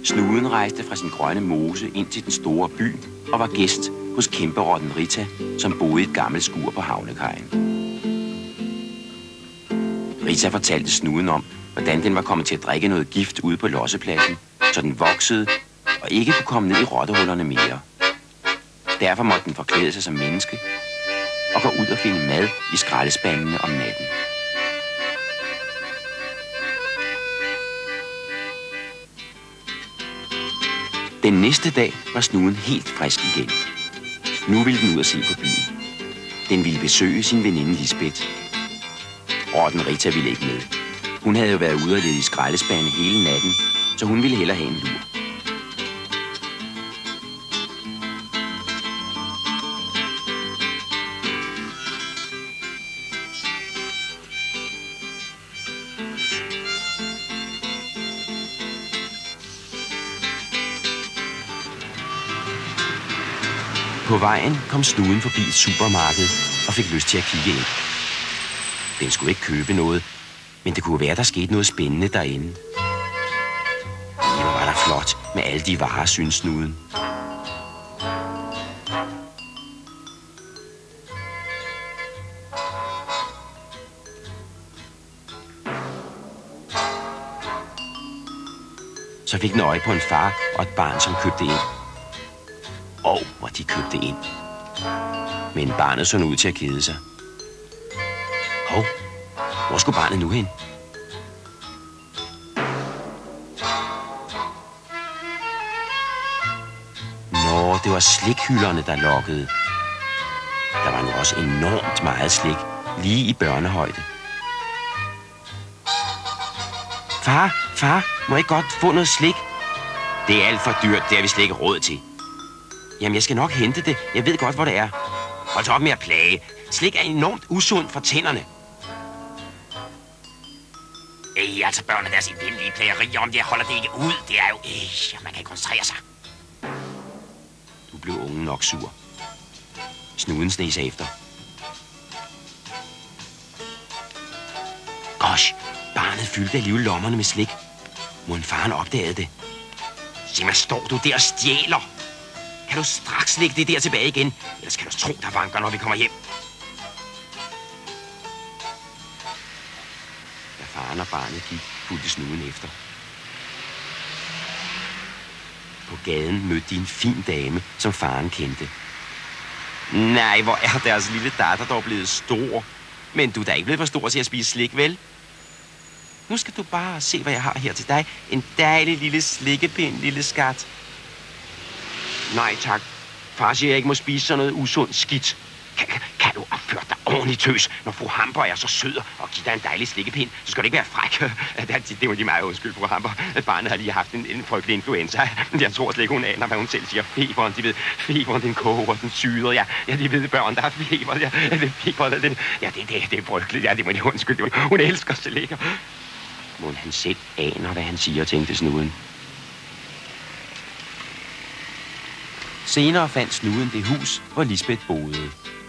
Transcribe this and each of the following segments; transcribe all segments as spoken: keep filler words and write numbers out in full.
Snuden rejste fra sin grønne mose ind til den store by og var gæst hos kæmperotten Rita, som boede i et gammelt skur på havnekajen. Rita fortalte Snuden om, hvordan den var kommet til at drikke noget gift ude på lossepladsen, så den voksede og ikke kunne komme ned i rottehullerne mere. Derfor måtte den forklæde sig som menneske og gå ud og finde mad i skraldespandene om natten. Den næste dag var Snuden helt frisk igen. Nu ville den ud og se på byen. Den ville besøge sin veninde Lisbeth. Rotten Rita ville ikke med. Hun havde jo været ude og lede i skraldespande hele natten, så hun ville hellere have en lur. På vejen kom Snuden forbi et supermarked og fik lyst til at kigge ind. Den skulle ikke købe noget, men det kunne være, der skete noget spændende derinde. Hvor var der flot med alle de varer, synes Snuden. Så fik den øje på en far og et barn, som købte ind. Og hvor de købte ind. Men barnet så ud til at kede sig. Hov, hvor skulle barnet nu hen? Nå, det var slikhylderne, der lokkede. Der var nu også enormt meget slik, lige i børnehøjde. Far, far, må jeg godt få noget slik? Det er alt for dyrt, det har vi slet ikke råd til. Jamen, jeg skal nok hente det. Jeg ved godt, hvor det er. Hold så op med at plage. Slik er enormt usundt for tænderne. Ej, altså børn og deres evindelige plagerier om det, jeg holder det ikke ud. Det er jo... Ej, man kan ikke koncentrere sig. Nu blev ungen nok sur. Snuden sneg sig efter. Gosh, barnet fyldte alligevel lommerne med slik. Må en faren opdagede det. Se mig, står du der og stjæler? Kan du straks lægge det der tilbage igen? Ellers kan du tro, der vanker, når vi kommer hjem. Da faren og barnet gik, fulgte Snuden efter. På gaden mødte de en fin dame, som faren kendte. Nej, hvor er deres lille datter dog blevet stor. Men du er da ikke blevet for stor til at spise slik, vel? Nu skal du bare se, hvad jeg har her til dig. En dejlig lille slikkepind, lille skat. Nej, tak. Far siger, jeg ikke må spise sådan noget usundt skidt. Kan, kan du opføre dig ordentligt, tøs? Når fru Hamper er så sød og giver dig en dejlig slikkepind, så skal du ikke være fræk. Det, det var de meget undskyld, fru Hamper. Barnet har lige haft en, en frygtelig influenza. Jeg tror slet ikke, hun aner, hvad hun selv siger. Feberen, de ved. Feberen, den koger, den syder. Ja, ja, de ved børn, der har feber. Ja, det er feber, det, ja, det, det, det er frygteligt. Ja, det må de undskylde. Hun elsker slik. Må han selv aner, hvad han siger, tænkte Snuden. Senere fandt Snuden det hus, hvor Lisbeth boede.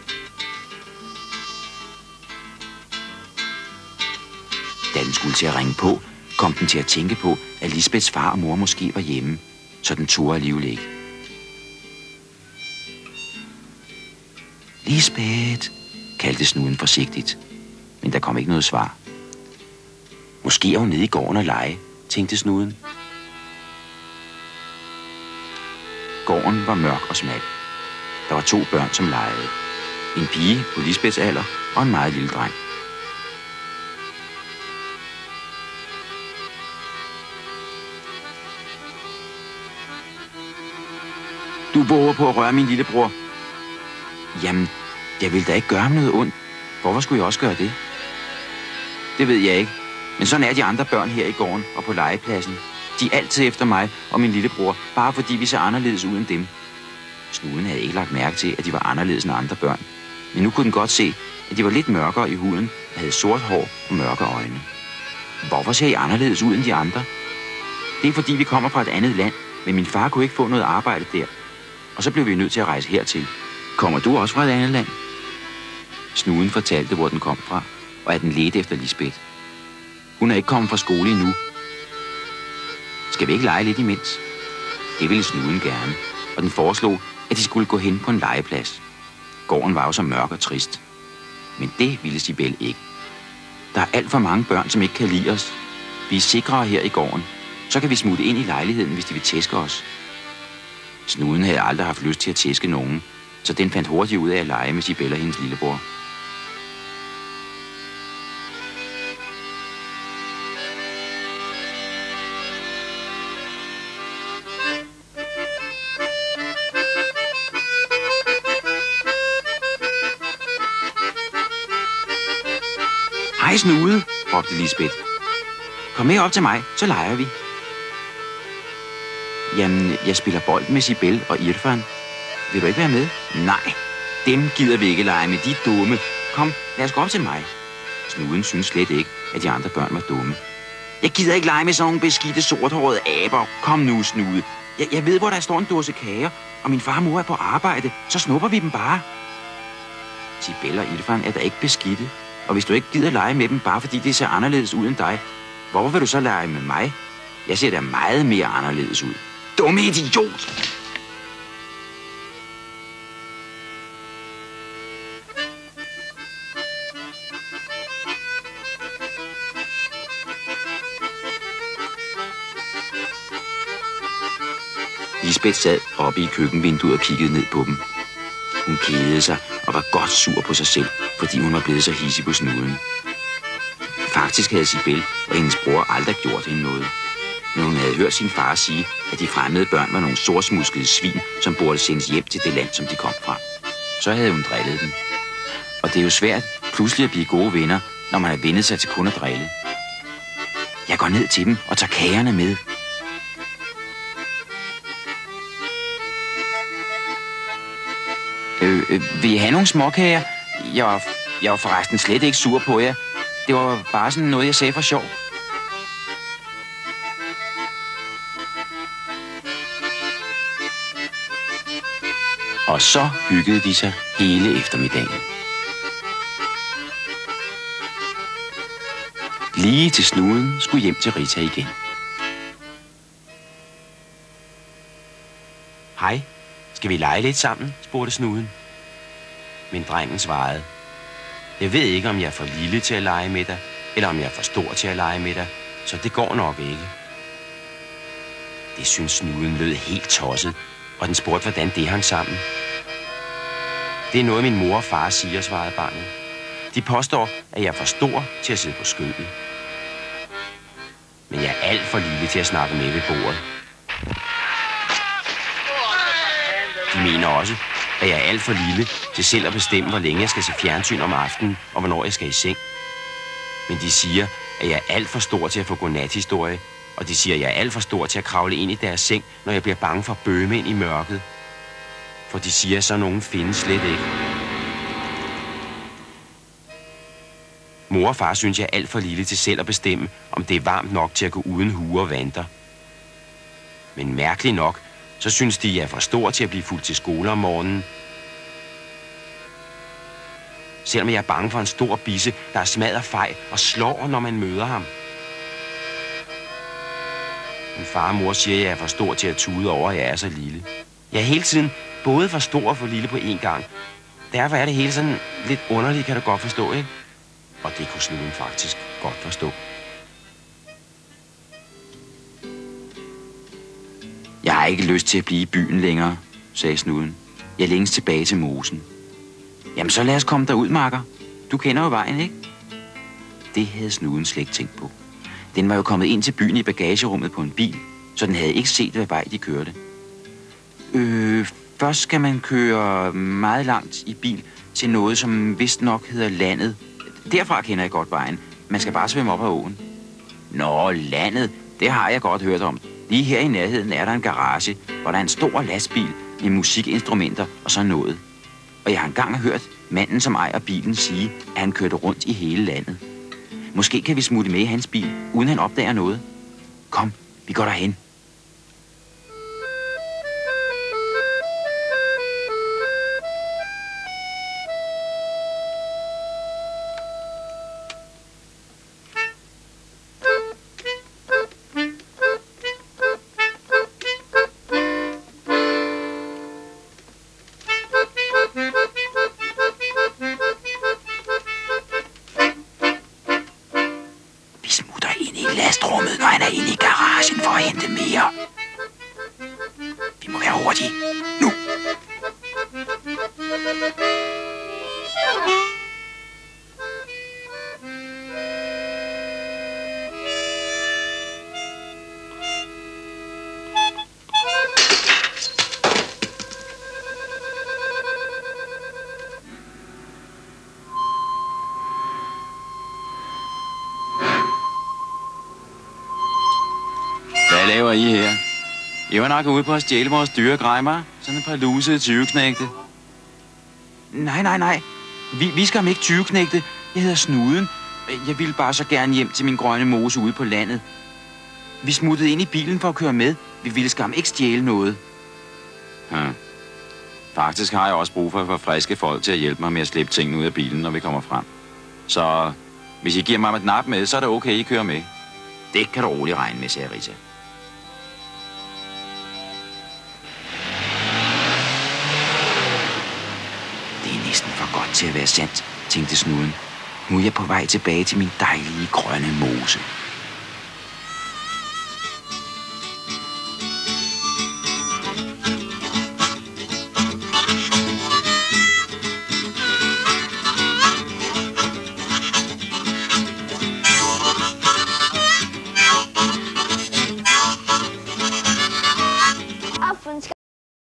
Da den skulle til at ringe på, kom den til at tænke på, at Lisbeths far og mor måske var hjemme, så den turde alligevel ikke. Lisbeth, kaldte Snuden forsigtigt, men der kom ikke noget svar. Måske er hun nede i gården og lege, tænkte Snuden. Gården var mørk og smal. Der var to børn, som legede. En pige på Lisbeths alder og en meget lille dreng. Du våger på at røre min lillebror. Jamen, jeg vil da ikke gøre ham noget ondt. Hvorfor skulle jeg også gøre det? Det ved jeg ikke. Men sådan er de andre børn her i gården og på legepladsen. De er altid efter mig og min lillebror, bare fordi vi ser anderledes ud end dem. Snuden havde ikke lagt mærke til, at de var anderledes end andre børn. Men nu kunne den godt se, at de var lidt mørkere i huden og havde sort hår og mørke øjne. Hvorfor ser I anderledes ud end de andre? Det er fordi, vi kommer fra et andet land, men min far kunne ikke få noget arbejde der. Og så blev vi nødt til at rejse hertil. Kommer du også fra et andet land? Snuden fortalte, hvor den kom fra, og at den ledte efter Lisbeth. Hun er ikke kommet fra skole endnu. Skal vi ikke lege lidt imens? Det ville Snuden gerne, og den foreslog, at de skulle gå hen på en legeplads. Gården var jo så mørk og trist. Men det ville Sibel ikke. Der er alt for mange børn, som ikke kan lide os. Vi er sikrere her i gården. Så kan vi smutte ind i lejligheden, hvis de vil tæske os. Snuden havde aldrig haft lyst til at tæske nogen, så den fandt hurtigt ud af at lege med Sibel og hendes lillebror. Hej Snude, råbte Lisbeth. Kom med op til mig, så leger vi. Jamen, jeg spiller bold med Sibel og Irfan. Vil du ikke være med? Nej, dem gider vi ikke lege med, de er dumme. Kom, lad os gå op til mig. Snuden synes slet ikke, at de andre børn var dumme. Jeg gider ikke lege med sådan nogle beskidte sorthårede aber. Kom nu, Snude. Jeg, jeg ved, hvor der står en dåse kager, og min far og mor er på arbejde. Så snupper vi dem bare. Sibel og Irfan er da ikke beskidte. Og hvis du ikke gider lege med dem, bare fordi det ser anderledes ud end dig, hvorfor vil du så lege med mig? Jeg ser da meget mere anderledes ud. Dumme idiot! Lisbeth sad oppe i køkkenvinduet og kiggede ned på dem. Hun kedede sig og var godt sur på sig selv, fordi hun var blevet så hidsig på Snuden. Faktisk havde Sibel og hendes bror aldrig gjort hende noget. Men hun havde hørt sin far sige, at de fremmede børn var nogle sortsmuskede svin, som burde sendes hjem til det land, som de kom fra. Så havde hun drillet dem. Og det er jo svært pludselig at blive gode venner, når man har vendet sig til kun at drille. Jeg går ned til dem og tager kagerne med. Øh, øh, vil I have nogle småkager? Jeg var, jeg var forresten slet ikke sur på jer. Det var bare sådan noget, jeg sagde for sjov. Og så hyggede de sig hele eftermiddagen. Lige til Snuden skulle hjem til Rita igen. Hej, skal vi lege lidt sammen, spurgte Snuden. Men drengen svarede, jeg ved ikke, om jeg er for lille til at lege med dig, eller om jeg er for stor til at lege med dig, så det går nok ikke. Det synes Snuden lød helt tosset, og den spurgte, hvordan det hang sammen. Det er noget, min mor og far siger, svarede barnet. De påstår, at jeg er for stor til at sidde på skødet. Men jeg er alt for lille til at snakke med ved bordet. De mener også, at jeg er alt for lille til selv at bestemme, hvor længe jeg skal se fjernsyn om aftenen, og hvornår jeg skal i seng. Men de siger, at jeg er alt for stor til at få godnathistorie, og de siger, at jeg er alt for stor til at kravle ind i deres seng, når jeg bliver bange for bøgemænd i mørket. For de siger, at så nogen findes slet ikke. Mor og far synes, jeg er alt for lille til selv at bestemme, om det er varmt nok til at gå uden hue og vanter. Men mærkeligt nok, så synes de, at jeg er for stor til at blive fuldt til skole om morgenen. Selvom jeg er bange for en stor bisse, der er smadret fej og slår, når man møder ham. Min far og mor siger, at jeg er for stor til at tude over, at jeg er så lille. Jeg er hele tiden både for stor og for lille på én gang. Derfor er det hele sådan lidt underligt, kan du godt forstå, ikke? Og det kunne Snuden faktisk godt forstå. Jeg har ikke lyst til at blive i byen længere, sagde Snuden. Jeg længes tilbage til mosen. Jamen så lad os komme derud, makker. Du kender jo vejen, ikke? Det havde Snuden slet ikke tænkt på. Den var jo kommet ind til byen i bagagerummet på en bil, så den havde ikke set, hvad vej de kørte. Øh, først skal man køre meget langt i bil til noget, som vist nok hedder Landet. Derfra kender jeg godt vejen. Man skal bare svømme op ad åen. Nå, Landet, det har jeg godt hørt om. Lige her i nærheden er der en garage, hvor der er en stor lastbil med musikinstrumenter og sådan noget. Og jeg har engang hørt manden, som ejer bilen, sige, at han kørte rundt i hele landet. Måske kan vi smutte med i hans bil, uden han opdager noget. Kom, vi går derhen. lidt mere. Vi må være hurtige. Nu! Hvad laver I her? I var nok ude på at stjæle vores dyre græmmer. Sådan et par lusede tyveknægte. Nej, nej, nej. Vi, vi skal ikke tyveknægte. Jeg hedder Snuden. Jeg ville bare så gerne hjem til min grønne mose ude på landet. Vi smuttede ind i bilen for at køre med. Vi ville skam ikke stjæle noget. Ja. Faktisk har jeg også brug for, for friske folk til at hjælpe mig med at slippe tingene ud af bilen, når vi kommer frem. Så hvis I giver mig et nap med, så er det okay, I kører med. Det kan du roligt regne med, sagde Rita. Det er næsten for godt til at være sandt, tænkte Snuden. Nu er jeg på vej tilbage til min dejlige grønne mose.